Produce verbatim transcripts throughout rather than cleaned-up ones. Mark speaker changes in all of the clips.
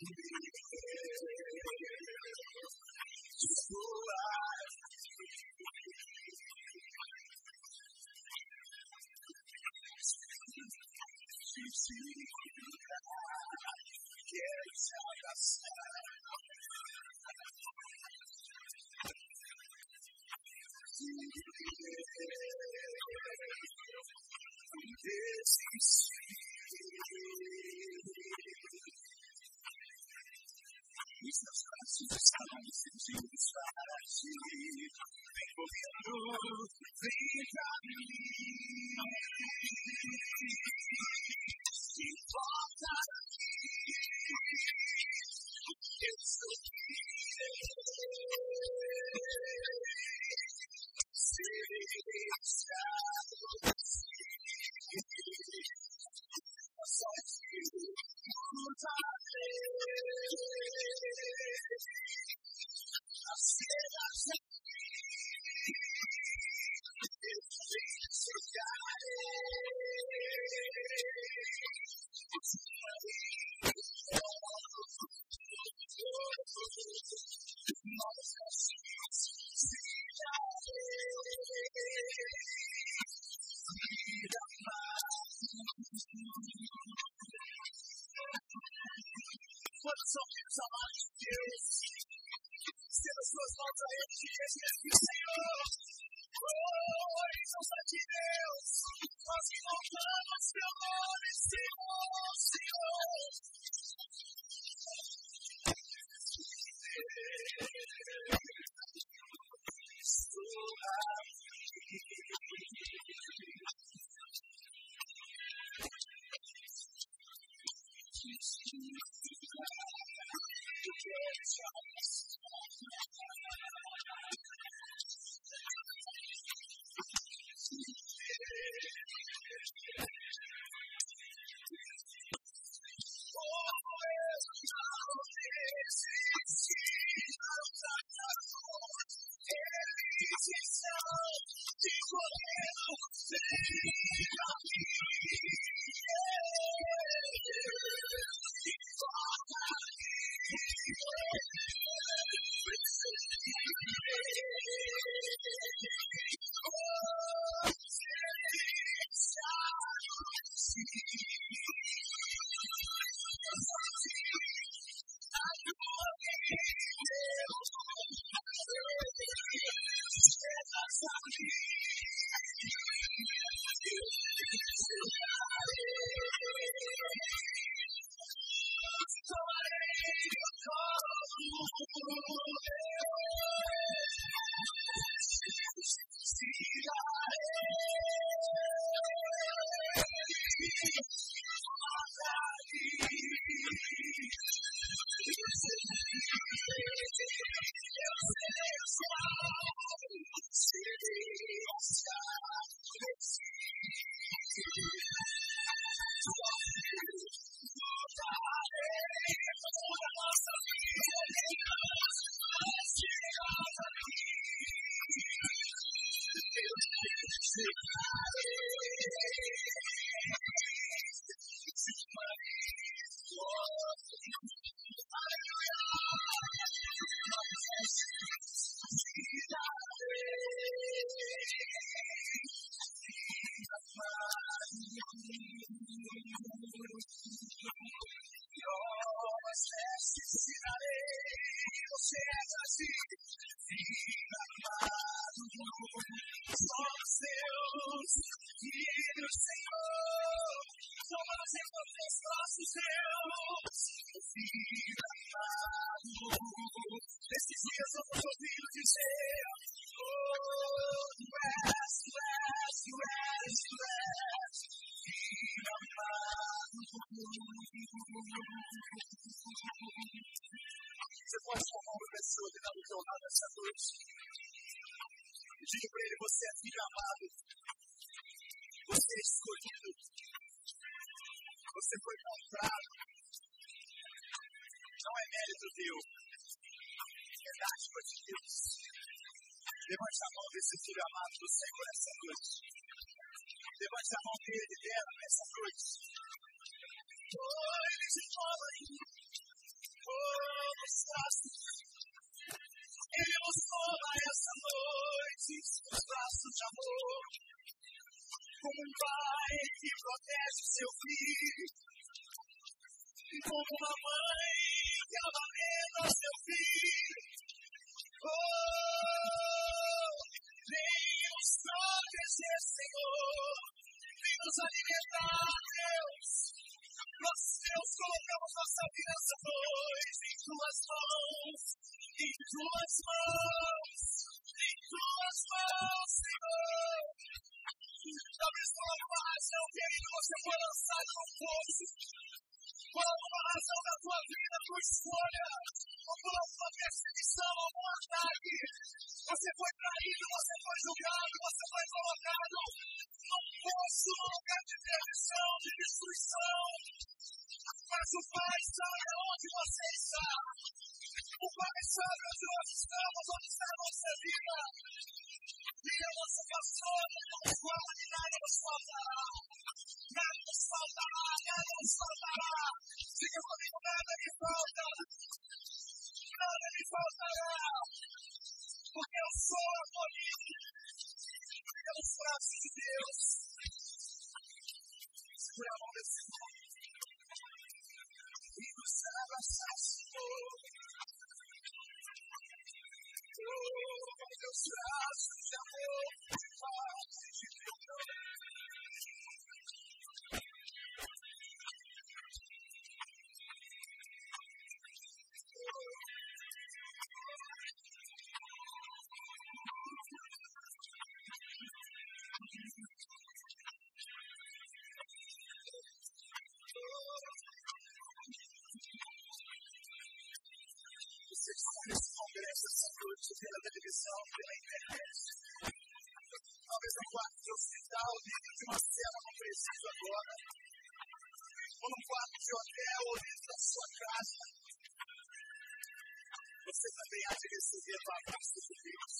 Speaker 1: Os meus braços estão estendidos para ti. Vem correndo, vem pra mim. Que importa aqui, eu estou aqui. Se achado assim, só te mudarei. As cenas aqui, eu te quando são meus amados de Deus, estenda as suas mãos a Ele e diga: Senhor, oh, exalta de Deus, nós invocamos teu nome, Senhor, Senhor. Você pode formar uma pessoa que está do teu lado essa noite e diga para ele: você é filho amado, você é escolhido, você foi comprado, não é mérito teu, é dádiva de Deus. Levante a mão desse filho amado do Senhor essa noite. Levante a mão dele, dela nessa noite. Oh, ele te fala aí. nos braços. Ele nos toma essa noite nos braços de amor. Como um pai que protege seu filho. Como uma mãe que amamenta seu filho. Oh, vem nos proteger, Senhor. Vem nos alimentar, Deus. Nós, Deus, colocamos nossa vida essa noite em tuas mãos. Em tuas mãos. Em tuas mãos, Senhor. Talvez por alguma razão, querido, você foi lançado no fogo. Por alguma razão da tua vida, tua escolha, ou por alguma perseguição, algum ataque, você foi traído, você foi julgado, você foi colocado num poço, num lugar de perdição, de destruição. Mas o Pai sabe onde você está. O Pai sabe onde nós estamos, onde está a nossa vida. Ele é o nosso pastor, ele nos guarda e nada nos faltará. Nada nos faltará, nada nos faltará. Diga comigo, nada me falta. Nada me faltará. Porque eu sou acolhido pelos braços de Deus. Segura a mão desse irmão. E nos abraçar, Senhor. Oh, meus braços de amor, de paz e de perdão. Você está nesse congresso essa noite pela televisão, pela internet. Talvez no quarto de hospital, dentro de uma cela não preciso agora. Ou num quarto de hotel, ou dentro da sua casa. Você também há de receber o abraço de Deus.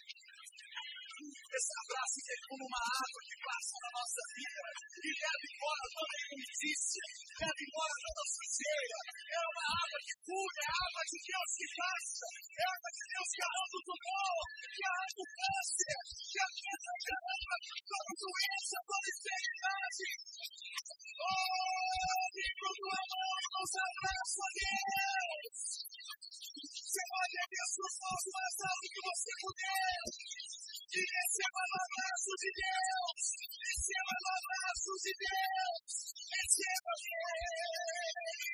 Speaker 1: Esse abraço que é como uma água que passa na nossa vida e leva embora toda a imundícia, leva embora toda a sujeira. É uma água que cura, é a água de Deus que basta, é a água de Deus que arranca o tumor, que arranca o câncer, que arranca toda doença, toda enfermidade. Oh, amigo do amor, nos abraça, Deus. Você pode erguer suas mãos mais alto que você puder. E receba o abraço de Deus. Receba o abraço de Deus. Receba Ele.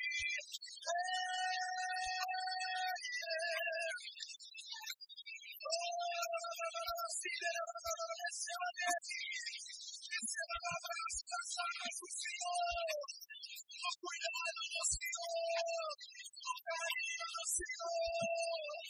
Speaker 1: Oh, se receba Ele. Receba o abraço das armas do Senhor. O cuidado do Senhor. O carinho do Senhor.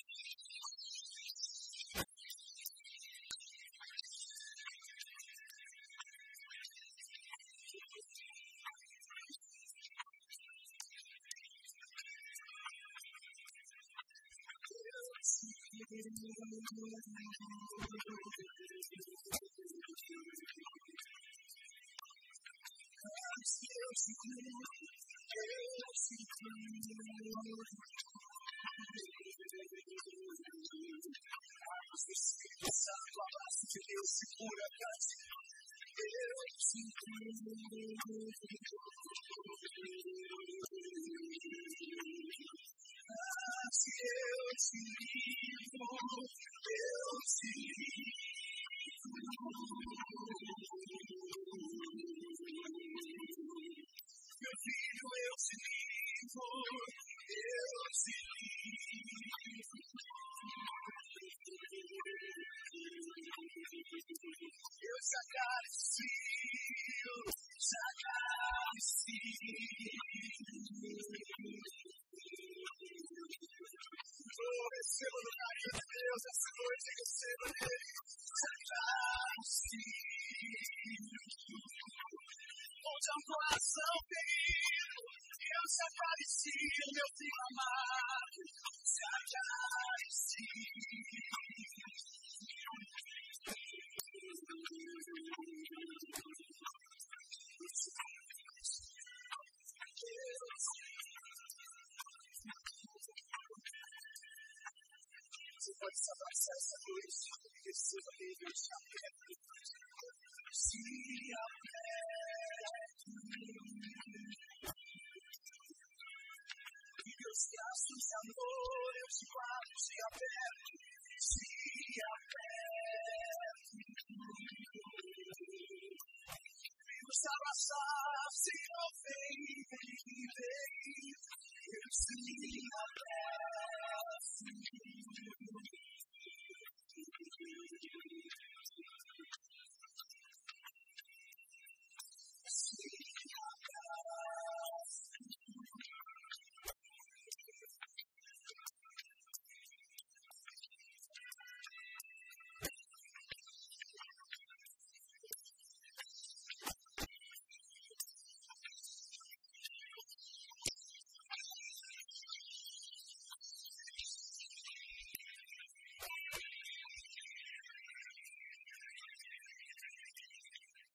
Speaker 1: O abraço de Deus segura a casa. Eu te eu te ligo, eu te meu filho, eu te ligo, eu te eu te acaricio, te acaricio. Oh, receba no carinho de Deus essa noite, receba nele, te acaricio. Onde há um coração ferido, eu te acaricio, meu filho amado, te acaricio. olhos abraçar essa noite, receba nível de aperto, se aperto. E meus braços de amor, eu te guardo, te aperto, te aperto. Nos abraçar, Senhor, vem, vem, vem, eu te abraço.